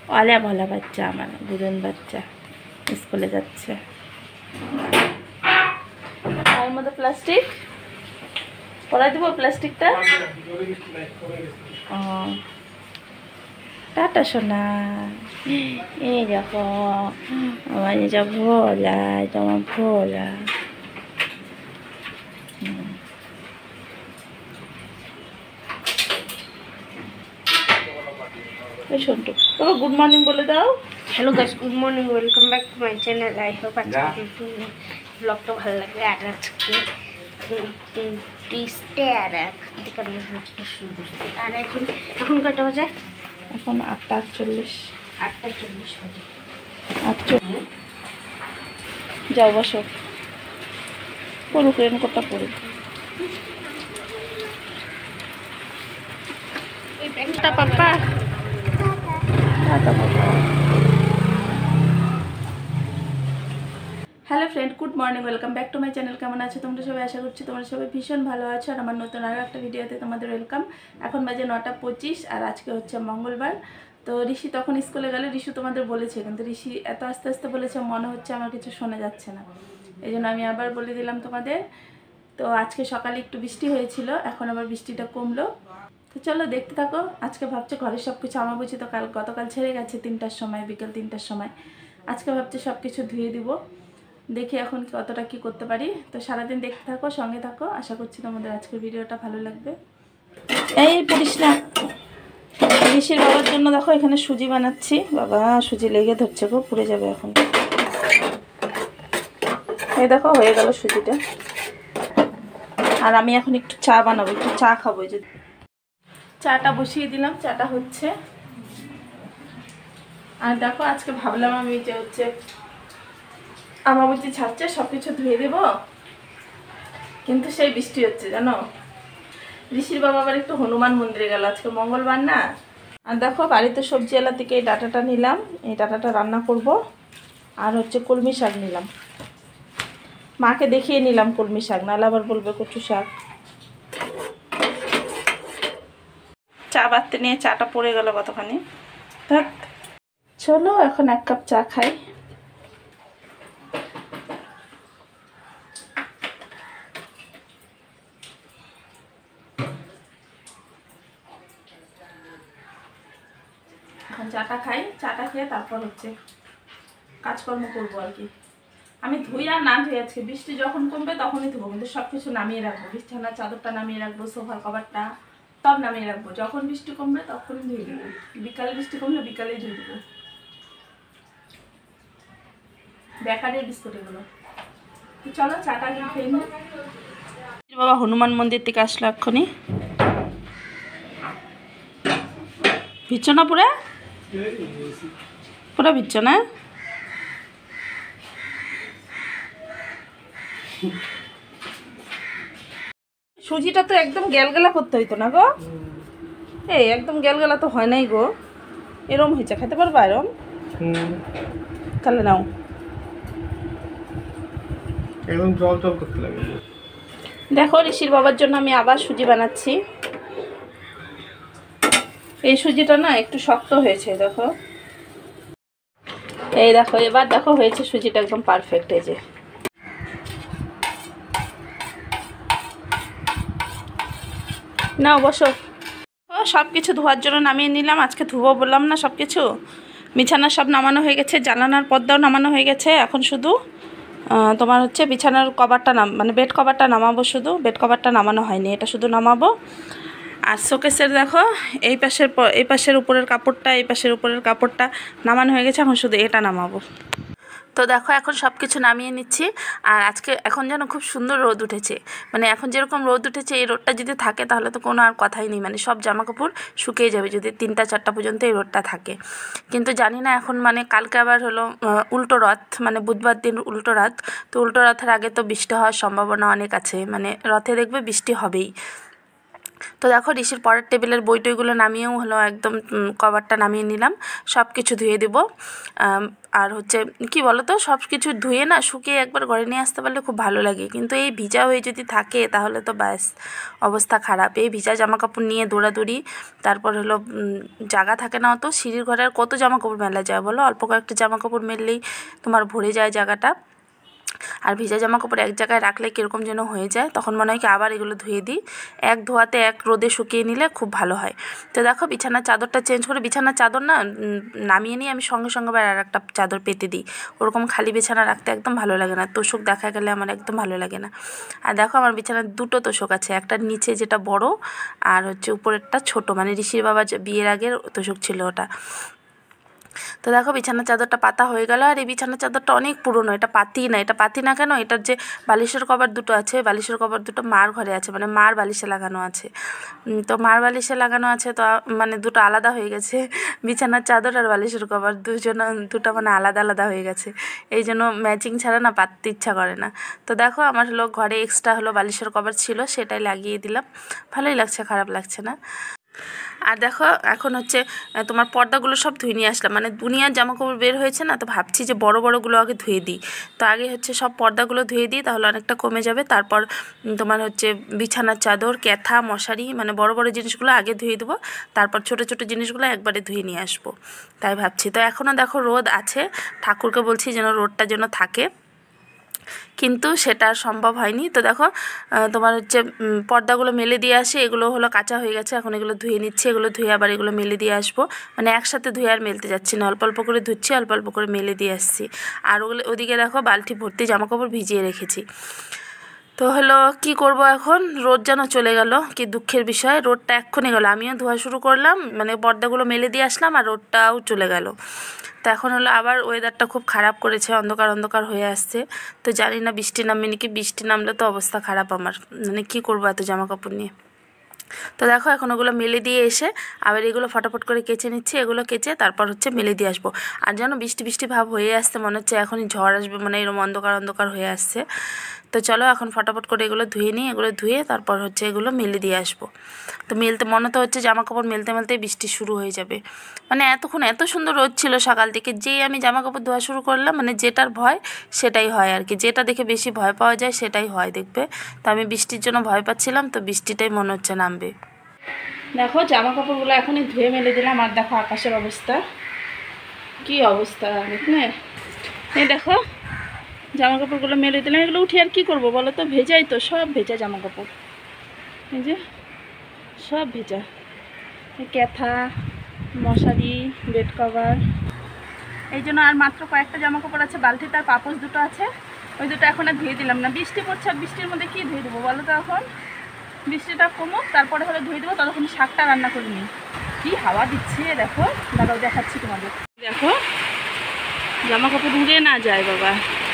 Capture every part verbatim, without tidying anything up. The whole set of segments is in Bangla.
অলা বলা বাচ্চা আমার দুজন বাচ্চা স্কুলে যাচ্ছে। তার মধ্যে প্লাস্টিক পরাই দেবো প্লাস্টিকটা। ও টাটা সোনা, এই দেখো আমার এটা ভোলা, এটা আমার ভোলা। এই শোনটু তোমার গুড মর্নিং বলে দাও। Hello guys, good morning, welcome back to my channel. I hope আজকে ব্লগটা ভালো লাগবে। আর আজকে টিস্টে আর এক দিকে ব্লগটা শুরু করছি। আর এখন এখন কটা বাজে? এখন আটটা আটচল্লিশ। আটটা চল্লিশ বাজে। আটচল্লিশ যাও বসো, পড়ুক রেনকোটটা পড়ুক। এই প্যান্টটা পাপা hello friend, good morning, welcome back to my channel. কেমন আছো তোমরা সবাই? আশা করছি তোমরা সবাই ভীষণ ভালো আছো। আর আমার নতুন আরও একটা ভিডিওতে তোমাদের ওয়েলকাম। এখন বাজে নটা পঁচিশ আর আজকে হচ্ছে মঙ্গলবার। তো ঋষি তখন স্কুলে গেলে, ঋষি তোমাদের বলেছে, কিন্তু ঋষি এত আস্তে আস্তে বলেছে মনে হচ্ছে আমার কিছু শোনা যাচ্ছে না, এই জন্য আমি আবার বলে দিলাম তোমাদের। তো আজকে সকালে একটু বৃষ্টি হয়েছিল, এখন আবার বৃষ্টিটা কমলো। তো চলো দেখতে থাকো। আজকে ভাবছে ঘরের সব কিছু, আমার বুঝি তো কাল গতকাল ছেড়ে গেছে তিনটার সময়, বিকেল তিনটার সময়। আজকে ভাবছে সব কিছু ধুয়ে দিব, দেখি এখন কতটা কি করতে পারি। তো সারাদিন দেখতে থাকো, সঙ্গে থাকো, আশা করছি তোমাদের আজকের ভিডিওটা ভালো লাগবে। এই পড়িস না। ঋষির বাবার জন্য দেখো এখানে সুজি বানাচ্ছি। বাবা সুজি লেগে ধরছে গো, পুড়ে যাবে এখন। এই দেখো হয়ে গেল সুজিটা। আর আমি এখন একটু চা বানাবো, একটু চা খাবো। যদি চাটা বসিয়ে দিলাম, চাটা হচ্ছে। আর দেখো আজকে ভাবলাম আমি যে হচ্ছে আমার বুঝি ছাড়ছে সব কিছু ধুয়ে দেব, কিন্তু সেই বৃষ্টি হচ্ছে জানো। ঋষির বাবা আবার একটু হনুমান মন্দিরে গেল, আজকে মঙ্গলবার না। আর দেখো বাড়িতে সবজি এলা থেকে এই ডাটাটা নিলাম, এই ডাটাটা রান্না করব। আর হচ্ছে কলমি শাক নিলাম, মাকে দেখিয়ে নিলাম কলমি শাক, নাহলে আবার বলবে কচু শাক। চা বাড়তে নিয়ে চাটা পড়ে গেল কতখানি। থাক চলো এখন এক কাপ চা খাই। এখন চাটা খাই, চাটা খেয়ে তারপর হচ্ছে কাজকর্ম করবো আর কি। আমি ধুই আর না ধুই, আজকে বৃষ্টি যখন কমবে তখনই ধুবো, কিন্তু সব কিছু নামিয়ে রাখবো। বিছানার চাদরটা নামিয়ে রাখবো, সোফার কভারটা সব নামিয়ে রাখবো। যখন বৃষ্টি কমবে তখনই ধুয়ে দেবো, বিকালে বৃষ্টি কমলে বিকালেই ধুয়ে দেবো। বেকারের বিস্কুট এগুলো। চলো চাটা খেয়ে নি। বাবা হনুমান মন্দির থেকে আসলো এক্ষুনি। ভিজছো না পুরা? পুরা ভিজছো না? সুজিটা তো একদম গ্যালগেলা করতে হইতো না গো। এই একদম গ্যালগেলা তো হয় নাই গো, এরম হয়েছে। খেতে পারবা এরম? তাহলে নাও। একদম জল জল করতে লাগে। দেখো ঋষির বাবার জন্য আমি আবার সুজি বানাচ্ছি। এই সুজিটা না একটু শক্ত হয়েছে দেখো। এই দেখো এবার দেখো হয়েছে সুজিটা একদম পারফেক্ট। এই যে নাও বসো। সব কিছু ধোয়ার জন্য নামিয়ে নিলাম, আজকে ধুবো বললাম না সব কিছু। বিছানা সব নামানো হয়ে গেছে, জানালার পর্দাও নামানো হয়ে গেছে। এখন শুধু তোমার হচ্ছে বিছানার কভারটা নাম মানে বেড কভারটা নামাবো, শুধু বেড কভারটা নামানো হয়নি, এটা শুধু নামাবো। আর শোকেসের দেখো এই পাশের এই পাশের উপরের কাপড়টা, এই পাশের উপরের কাপড়টা নামানো হয়ে গেছে, এখন শুধু এটা নামাবো। তো দেখো এখন সব কিছু নামিয়ে নিচ্ছি। আর আজকে এখন যেন খুব সুন্দর রোদ উঠেছে, মানে এখন যেরকম রোদ উঠেছে এই রোদটা যদি থাকে তাহলে তো কোনো আর কথাই নেই, মানে সব জামা কাপড় শুকিয়ে যাবে যদি তিনটা চারটা পর্যন্ত এই রোদটা থাকে। কিন্তু জানি না এখন, মানে কালকে আবার হলো উল্টো রথ, মানে বুধবার দিন উল্টো রথ। তো উল্টো রথের আগে তো বৃষ্টি হওয়ার সম্ভাবনা অনেক আছে, মানে রথে দেখবে বৃষ্টি হবেই। তো দেখো ঋষির পরের টেবিলের বই টইগুলো নামিয়েও হলো একদম কভারটা নামিয়ে নিলাম, সব কিছু ধুয়ে দেবো। আর হচ্ছে কি বলো তো, সব কিছু ধুয়ে না শুকিয়ে একবার ঘরে নিয়ে আসতে পারলে খুব ভালো লাগে, কিন্তু এই ভিজা হয়ে যদি থাকে তাহলে তো ব্যাস অবস্থা খারাপ। এই ভিজা জামা কাপড় নিয়ে দৌড়াদৌড়ি, তারপর হলো জায়গা থাকে না অত, সিঁড়ির ঘরে আর কত জামা কাপড় মেলা যায় বলো, অল্প কয়েকটা জামা কাপড় মেললেই তোমার ভরে যায় জায়গাটা। আর ভিজা জামা কাপড় এক জায়গায় রাখলে কীরকম যেন হয়ে যায়, তখন মনে হয় কি আবার এগুলো ধুয়ে দিই। এক ধোয়াতে এক রোদে শুকিয়ে নিলে খুব ভালো হয়। তো দেখো বিছানার চাদরটা চেঞ্জ করে, বিছানার চাদর না নামিয়ে নিয়ে আমি সঙ্গে সঙ্গে আবার আর একটা চাদর পেতে দিই, ওরকম খালি বিছানা রাখতে একদম ভালো লাগে না, তোষক দেখা গেলে আমার একদম ভালো লাগে না। আর দেখো আমার বিছানার দুটো তোষক আছে, একটা নিচে যেটা বড় আর হচ্ছে উপরেরটা ছোট, মানে ঋষির বাবা বিয়ের আগের তোষক ছিল ওটা। তো দেখো বিছানার চাদরটা পাতা হয়ে গেল, আর এই বিছানার চাদরটা অনেক পুরনো, এটা পাতি না। এটা পাতি না কেন, এটার যে বালিশের কভার দুটো আছে, বালিশের কভার দুটো মার ঘরে আছে, মানে মার বালিশে লাগানো আছে। তো মার বালিশে লাগানো আছে তো মানে দুটো আলাদা হয়ে গেছে, বিছানার চাদর আর বালিশের কভার দুজন দুটো মানে আলাদা আলাদা হয়ে গেছে, এই জন্য ম্যাচিং ছাড়া না পাততে ইচ্ছা করে না। তো দেখো আমার হলো ঘরে এক্সট্রা হলো বালিশের কভার ছিল, সেটাই লাগিয়ে দিলাম, ভালোই লাগছে, খারাপ লাগছে না। আর দেখো এখন হচ্ছে তোমার পর্দাগুলো সব ধুয়ে নিয়ে আসলাম, মানে দুনিয়ার জামাকাপড় বের হয়েছে না, তো ভাবছি যে বড় বড়গুলো আগে ধুয়ে দিই। তো আগে হচ্ছে সব পর্দাগুলো ধুয়ে দিই, তাহলে অনেকটা কমে যাবে। তারপর তোমার হচ্ছে বিছানার চাদর, ক্যাথা, মশারি, মানে বড় বড় জিনিসগুলো আগে ধুয়ে দেবো, তারপর ছোট ছোট জিনিসগুলো একবারে ধুয়ে নিয়ে আসবো, তাই ভাবছি। তো এখনও দেখো রোদ আছে, ঠাকুরকে বলছি যেন রোদটা যেন থাকে, কিন্তু সেটা আর সম্ভব হয়নি। তো দেখো তোমার হচ্ছে পর্দাগুলো মেলে দিয়ে আসি, এগুলো হলো কাঁচা হয়ে গেছে, এখন এগুলো ধুয়ে নিচ্ছি, এগুলো ধুয়ে আবার এগুলো মেলে দিয়ে আসবো, মানে একসাথে ধুয়ে আর মেলতে যাচ্ছি না, অল্প অল্প করে ধুচ্ছি, অল্প অল্প করে মেলে দিয়ে আসছি। আর ওগুলো ওদিকে দেখো বালতি ভর্তি জামাকাপড় ভিজিয়ে রেখেছি। তো হলো কি করব এখন, রোদ যেন চলে গেল, কি দুঃখের বিষয়, রোদটা এক্ষুনি গেল, আমিও ধোয়া শুরু করলাম, মানে পর্দাগুলো মেলে দিয়ে আসলাম আর রোদটাও চলে গেল। তো এখন হলো আবার ওয়েদারটা খুব খারাপ করেছে, অন্ধকার অন্ধকার হয়ে আসছে, তো জানি না বৃষ্টি নামবে নাকি, বৃষ্টি নামলে তো অবস্থা খারাপ আমার, মানে কী করবো এত জামা কাপড় নিয়ে। তো দেখো এখন ওগুলো মেলে দিয়ে এসে আবার এগুলো ফটাফট করে কেচে নিচ্ছি, এগুলো কেচে তারপর হচ্ছে মেলে দিয়ে আসবো। আর যেন বৃষ্টি বৃষ্টি ভাব হয়ে আসছে, মনে হচ্ছে এখনই ঝড় আসবে, মানে এরকম অন্ধকার অন্ধকার হয়ে আসছে। তো চলো এখন ফটাফট করে এগুলো ধুয়ে নিই, এগুলো ধুয়ে তারপর হচ্ছে এগুলো মেলে দিয়ে আসবো। তো মেলতে মনে তো হচ্ছে জামা কাপড় মেলতে মেলতে বৃষ্টি শুরু হয়ে যাবে, মানে এতক্ষণ এত সুন্দর রোদ ছিল সকাল থেকে, যেই আমি জামা কাপড় ধোয়া শুরু করলাম, মানে যেটার ভয় সেটাই হয় আর কি, যেটা দেখে বেশি ভয় পাওয়া যায় সেটাই হয় দেখবে। তো আমি বৃষ্টির জন্য ভয় পাচ্ছিলাম, তো বৃষ্টিটাই মনে হচ্ছে নামবে। দেখো জামা কাপড়গুলো এখনই ধুয়ে মেলে দিলাম, আর দেখো আকাশের অবস্থা কি অবস্থা, দেখলে এই দেখো জামা কাপড়গুলো মেলে দিলাম, এগুলো উঠে আর কি করব বলো তো, ভেজাই তো, সব ভেজা জামা কাপড়, এই যে সব ভেজা, ক্যাথা, মশারি, বেড কভার, এই জন্য আর মাত্র কয়েকটা জামা কাপড় আছে বালতিতে, আর পাপোশ দুটো আছে, ওই দুটো এখন আর ধুয়ে দিলাম না, বৃষ্টি পড়ছে, আর বৃষ্টির মধ্যে কী ধুয়ে দেবো বলো তো, এখন বৃষ্টিটা কমুক তারপরে হলে ধুয়ে দেবো, ততক্ষণ শাকটা রান্না করে নিই। কী হাওয়া দিচ্ছে দেখো, দাঁড়াও দেখাচ্ছি তোমাদের, দেখো জামা কাপড় উড়ে না যায় বাবা।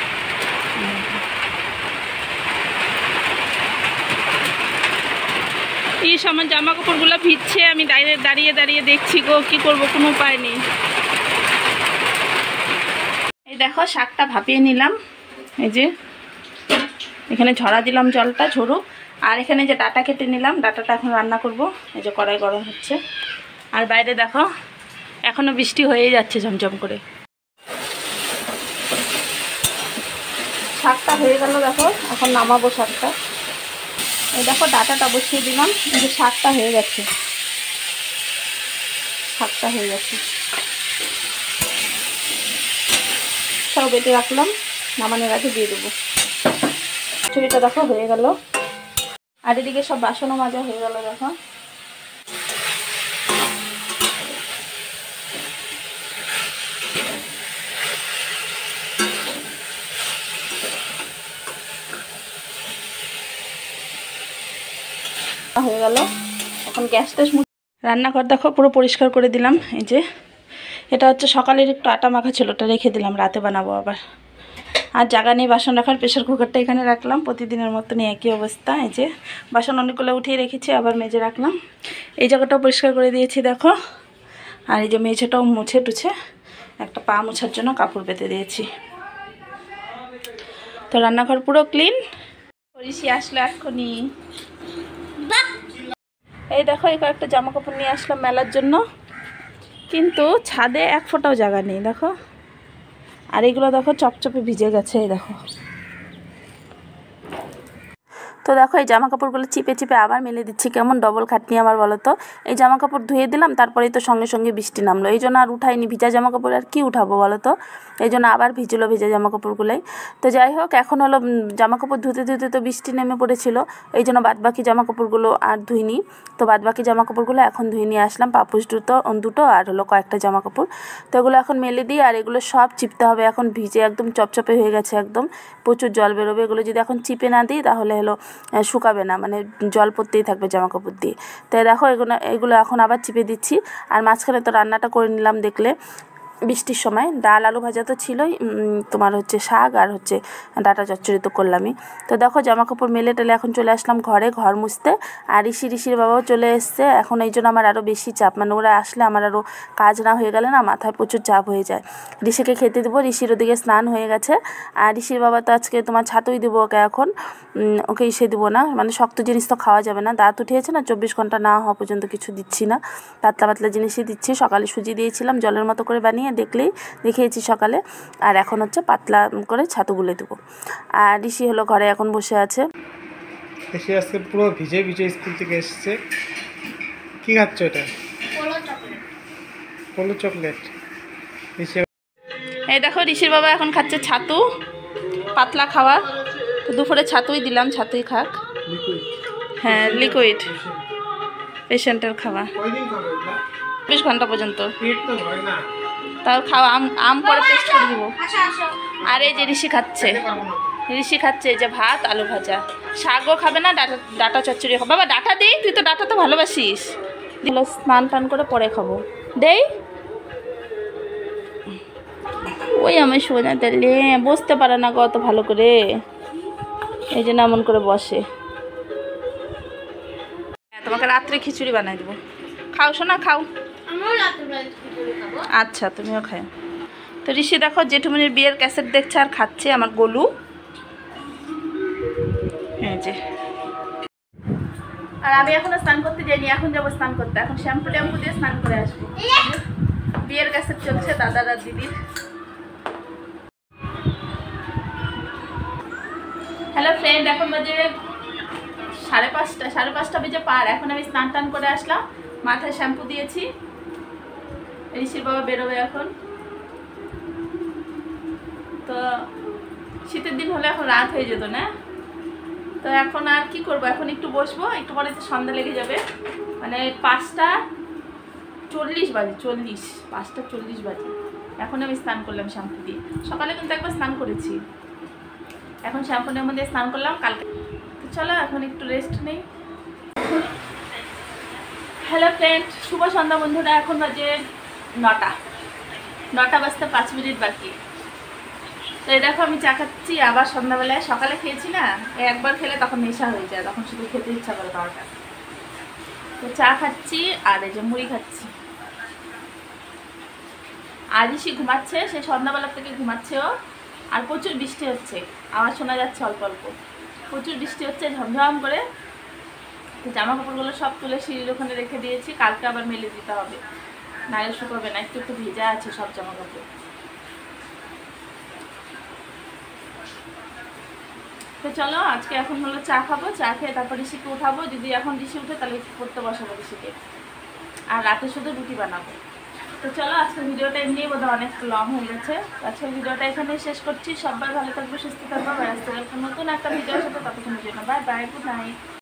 এই সময় জামা কাপড়গুলো ভিজছে, আমি দাঁড়িয়ে দাঁড়িয়ে দাঁড়িয়ে দেখছি গো, কি করব, কোনো উপায় নেই। এই দেখো শাকটা ভাপিয়ে নিলাম, এই যে এখানে ঝরা দিলাম জলটা ঝরুক, আর এখানে যে ডাটা কেটে নিলাম, ডাটাটা এখন রান্না করব, এই যে কড়াই গরম হচ্ছে, আর বাইরে দেখো এখনও বৃষ্টি হয়ে যাচ্ছে ঝমঝম করে। শাকটা হয়ে গেল দেখো, এখন নামাবো শাকটা, এই দেখো ডাটাটা বসিয়ে দিলাম, এই যে শাকটা হয়ে গেছে, শাকটা হয়ে গেছে সব বেটে রাখলাম, নামানোর আগে দিয়ে দেবো। ছুরিটা দেখো হয়ে গেল, আর এদিকে সব বাসনও মাজা হয়ে গেল দেখো। হয়ে গেল, এখন গ্যাসটা রান্নাঘর দেখো পুরো পরিষ্কার করে দিলাম, এই যে এটা হচ্ছে সকালের একটু আটা মাখা ছিল, ওটা রেখে দিলাম, রাতে বানাবো আবার। আর জায়গা নেই বাসন রাখার, প্রেশার কুকারটা এখানে রাখলাম, প্রতিদিনের মতনই একই অবস্থা, এই যে বাসন অনেকগুলো উঠিয়ে রেখেছি, আবার মেজে রাখলাম, এই জায়গাটাও পরিষ্কার করে দিয়েছি দেখো। আর এই যে মেঝেটাও মুছে টুছে একটা পা মোছার জন্য কাপড় পেতে দিয়েছি। তো রান্নাঘর পুরো ক্লিন। ঋষি আসলো এক্ষুনি, এই দেখো এই কয়েকটা জামা কাপড় নিয়ে আসলাম মেলার জন্য, কিন্তু ছাদে এক ফোঁটাও জায়গা নেই দেখো। আর এগুলো দেখো চপচপে ভিজে গেছে, এই দেখো। তো দেখো এই জামা কাপড়গুলো চিপে চিপে আবার মেলে দিচ্ছি, কেমন ডবল খাটনি আমার বলো তো। এই জামা কাপড় ধুয়ে দিলাম, তারপরেই তো সঙ্গে সঙ্গে বৃষ্টি নামলো, এই জন্য আর উঠাইনি। ভিজা জামা কাপড় আর কি উঠাবো বলো তো, এই জন্য আবার ভিজলো ভিজা জামা কাপড়গুলোই। তো যাই হোক, এখন হলো জামা কাপড় ধুতে ধুতে তো বৃষ্টি নেমে পড়েছিল, এই জন্য বাদবাকি জামা কাপড়গুলো আর ধুইনি। তো বাদবাকি জামা কাপড়গুলো এখন ধুয়ে নিয়ে আসলাম, পাপুস দুটো দুটো আর হলো কয়েকটা জামা কাপড়। তো এগুলো এখন মেলে দিই, আর এগুলো সব চিপতে হবে, এখন ভিজে একদম চপচপে হয়ে গেছে, একদম প্রচুর জল বেরোবে। এগুলো যদি এখন চিপে না দিই তাহলে হলো শুকাবে না, মানে জল পড়তেই থাকবে জামা কাপড় দিয়ে। তো দেখো এগুলো এগুলো এখন আবার চিপে দিচ্ছি। আর মাঝখানে তো রান্নাটা করে নিলাম দেখলে, বৃষ্টির সময় ডাল আলু ভাজা তো ছিলই, তোমার হচ্ছে শাক আর হচ্ছে ডাটা চচ্চড়ি তো করলামই। তো দেখো জামা কাপড় মেলে টেলে এখন চলে আসলাম ঘরে, ঘর মুছতে। আর ঋষি ঋষির বাবাও চলে এসছে এখন, এই জন্য আমার আরও বেশি চাপ, মানে ওরা আসলে আমার আরও কাজ না হয়ে গেলে না মাথায় প্রচুর চাপ হয়ে যায়। ঋষিকে খেতে দেবো, ঋষির ওদিকে স্নান হয়ে গেছে। আর ঋষির বাবা তো আজকে তোমার ছাতুই দেবো ওকে, এখন ওকে ইসে দেবো না, মানে শক্ত জিনিস তো খাওয়া যাবে না, দাঁত উঠিয়েছে না, চব্বিশ ঘন্টা না হওয়া পর্যন্ত কিছু দিচ্ছি না, পাতলা পাতলা জিনিসই দিচ্ছি। সকালে সুজি দিয়েছিলাম জলের মতো করে বানিয়ে, দেখলেই দেখিয়েছি সকালে। আর এখন হচ্ছে পাতলা করে ছাতু গুলে দেবো। আর ঋষি হলো ঘরে এখন বসে আছে। এসে আজকে পুরো ভিজে ভিজে স্কুল থেকে এসছে। কি খাচ্ছ এটা? Polo chocolate. এই দেখো ঋষির বাবা এখন খাচ্ছে ছাতু, পাতলা খাবার। তো দুপুরে ছাতুই দিলাম, ছাতুই খাক। হ্যাঁ লিকুইড, পেশেন্টের খাওয়া চব্বিশ ঘন্টা পর্যন্ত। তাও খাওয়া আম আম করে পেস্ট করে দিব। আর এই যে ঋষি খাচ্ছে, ঋষি খাচ্ছে এই যে ভাত আলু ভাজা, শাকও খাবে না, ডাটা ডাটা চচ্চড়ি খাবো। বাবা ডাটা দিই, তুই তো ডাটা তো ভালোবাসিস। দিল স্নান টান করে পরে খাবো, দেই। ওই আমার সোনা তাহলে বসতে পারে না গো অত ভালো করে, এই জন্য এমন করে বসে। হ্যাঁ তোমাকে রাত্রে খিচুড়ি বানাই দেবো, খাও শোনা খাও। আচ্ছা তুমিও খাও। তো ঋষি দেখো জেঠুমনির বিয়ের ক্যাসেট দেখছে আর খাচ্ছে, আমার গোলু। হ্যাঁ যে, আর আমি এখনো স্নান করতে যাইনি, এখন যাবো স্নান করতে। এখন শ্যাম্পু ট্যাম্পু দিয়ে স্নান করে আসবো। বিয়ের ক্যাসেট চলছে দাদার আর দিদির। হ্যালো ফ্রেন্ড, এখন বাজে সাড়ে পাঁচটা সাড়ে পাঁচটা বেজে পার। এখন আমি স্নান টান করে আসলাম, মাথায় শ্যাম্পু দিয়েছি। ঋষির বাবা বেরোবে এখন। তো শীতের দিন হলে এখন রাত হয়ে যেত না, তো এখন আর কি করবো, এখন একটু বসবো, একটু পরে তো সন্ধ্যা লেগে যাবে। মানে পাঁচটা চল্লিশ বাজে, চল্লিশ পাঁচটা চল্লিশ বাজে। এখন আমি স্নান করলাম শ্যাম্পু দিয়ে, সকালে কিন্তু একবার স্নান করেছি, এখন শ্যাম্পুর মধ্যে স্নান করলাম কালকে। তো চলো এখন একটু রেস্ট নেই। হ্যালো ফ্রেন্ড, শুভ সন্ধ্যা বন্ধুরা। এখন বাজে নটা নটা বাজতে পাঁচ মিনিট বাকি। তো এই দেখো আমি চা খাচ্ছি আবার সন্ধ্যাবেলায়। সকালে খেয়েছি না, একবার খেলে তখন নেশা হয়ে যায়, তখন শুধু খেতে ইচ্ছা করে বারোটা। তো চা খাচ্ছি আর এই যে মুড়ি খাচ্ছি। আর ঋষি ঘুমাচ্ছে, সে সন্ধ্যাবেলার থেকে ঘুমাচ্ছে ও। আর প্রচুর বৃষ্টি হচ্ছে, আমার শোনা যাচ্ছে অল্প অল্প, প্রচুর বৃষ্টি হচ্ছে ঝমঝম করে। তো জামা কাপড়গুলো সব তুলে সিঁড়ির ওখানে রেখে দিয়েছি, কালকে আবার মেলে দিতে হবে, নাহলে শুকাবে না, একটু একটু ভিজা আছে সব জামা কাপড়। তো চলো আজকে এখন হলো চা খাবো, চা খেয়ে তারপর ঋষিকে উঠাবো। যদি এখন ঋষি উঠে তাহলে পড়তে বসাবো ঋষিকে, আর রাতে শুধু রুটি বানাবো। তো চলো আজকের ভিডিওটা এমনি বোধহয় অনেক লং হয়ে গেছে। আজকের ভিডিওটা এখানে শেষ করছি। সবাই ভালো থাকবে, সুস্থ থাকবে, ব্যস্ত থাকবে নতুন একটা ভিডিওর সাথে। ততক্ষণের জন্য বাই বাই, গুড নাইট।